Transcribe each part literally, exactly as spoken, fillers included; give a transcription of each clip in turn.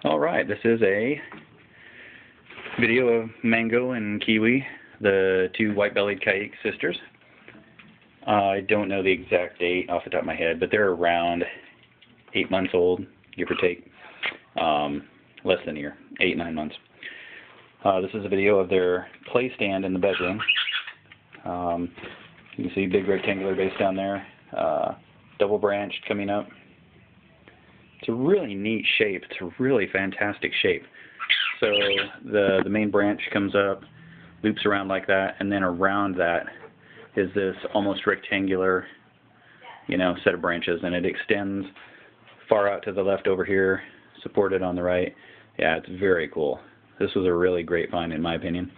Alright, this is a video of Mango and Kiwi, the two white-bellied Caique sisters. Uh, I don't know the exact date off the top of my head, but they're around eight months old, give or take. Um, less than a year, eight, nine months. Uh, this is a video of their play stand in the bedroom. Um, you can see big rectangular base down there, uh, double branched coming up. It's a really neat shape. It's a really fantastic shape. So the the main branch comes up, loops around like that, and then around that is this almost rectangular, you know, set of branches, and it extends far out to the left over here, supported on the right. Yeah, it's very cool. This was a really great find in my opinion.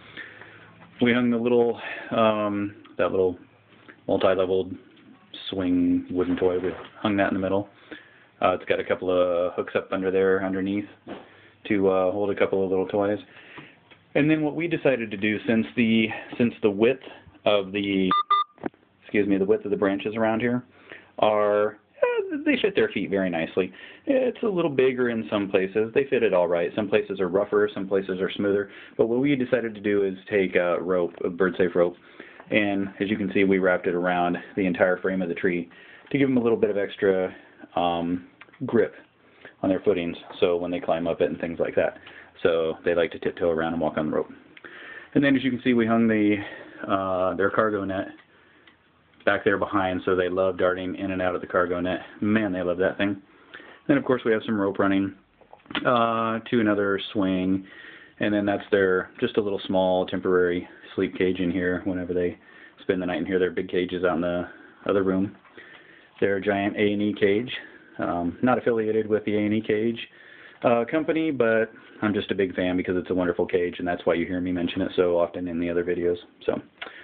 We hung the little, um, that little multi-leveled swing wooden toy. We hung that in the middle. Uh, it's got a couple of hooks up under there, underneath, to uh, hold a couple of little toys. And then what we decided to do, since the since the width of the excuse me, the width of the branches around here are uh, they fit their feet very nicely. It's a little bigger in some places. They fit it all right. Some places are rougher, some places are smoother. But what we decided to do is take a rope, a bird-safe rope, and as you can see, we wrapped it around the entire frame of the tree to give them a little bit of extra um, grip on their footings, so when they climb up it and things like that. So they like to tiptoe around and walk on the rope. And then as you can see, we hung the uh, their cargo net back there behind, so they love darting in and out of the cargo net. Man, they love that thing. Then of course we have some rope running uh, to another swing, and then that's their just a little small temporary sleep cage in here whenever they spend the night in here. Their big cage is out in the other room. Their giant A and E cage. Um, not affiliated with the A and E cage uh, company, but I'm just a big fan because it's a wonderful cage, and that's why you hear me mention it so often in the other videos. So,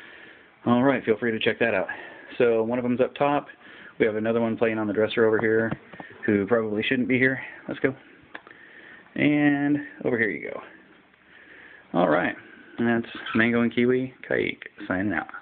all right, feel free to check that out. So one of them's up top. We have another one playing on the dresser over here, who probably shouldn't be here. Let's go. And over here you go. All right, and that's Mango and Kiwi Caique signing out.